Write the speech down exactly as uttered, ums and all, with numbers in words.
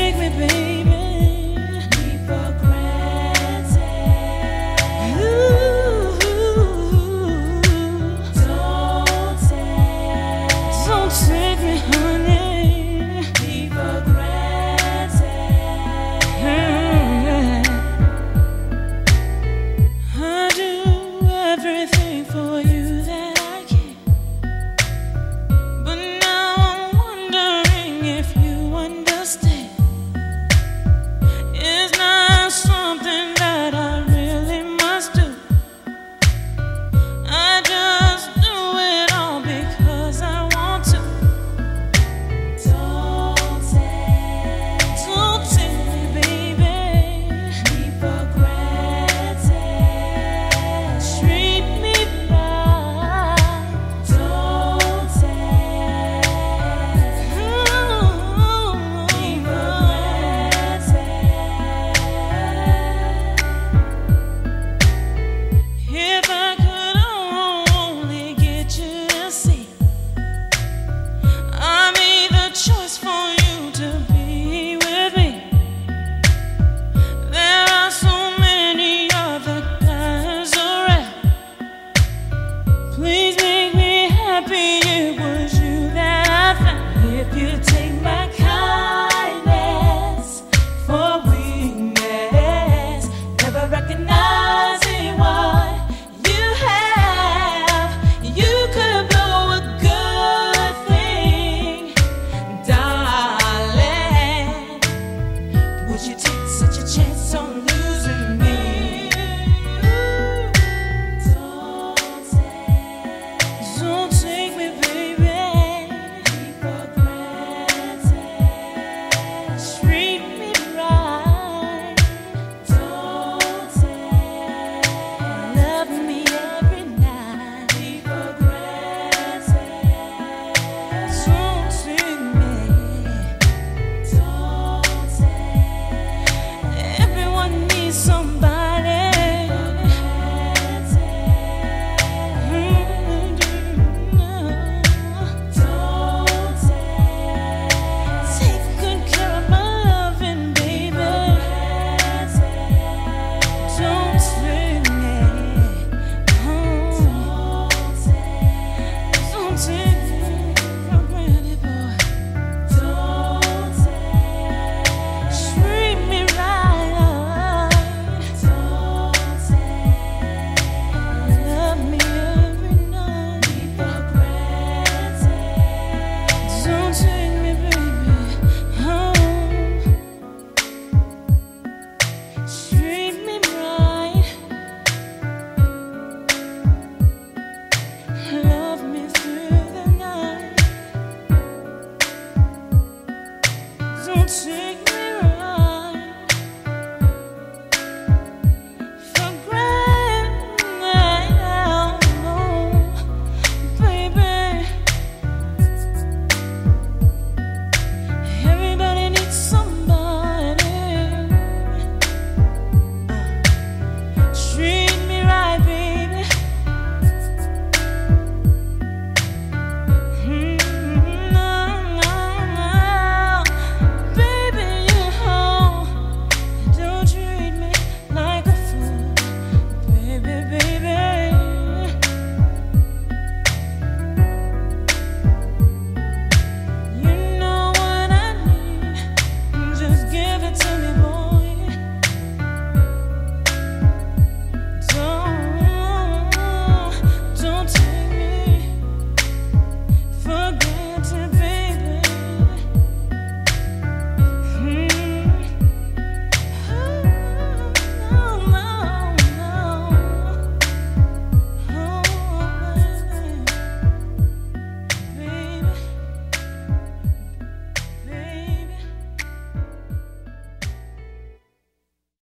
take me, baby. Me for granted. Ooh, don't take, don't take me, honey. Me for granted. I do everything for you that I can, but now I'm wondering if you understand. It's not something that I really must do. I just do it all because I want to. Don't take, don't take me, baby. Me for granted. Treat me right. Don't take, ooh, me for granted. If I could only get you to see, I made the choice for you to be with me. There are so many other guys around. Please make me happy. It was you that I found. If you take my kindness for weakness, never recognizing what you have, you could blow a good thing, darling. Would you take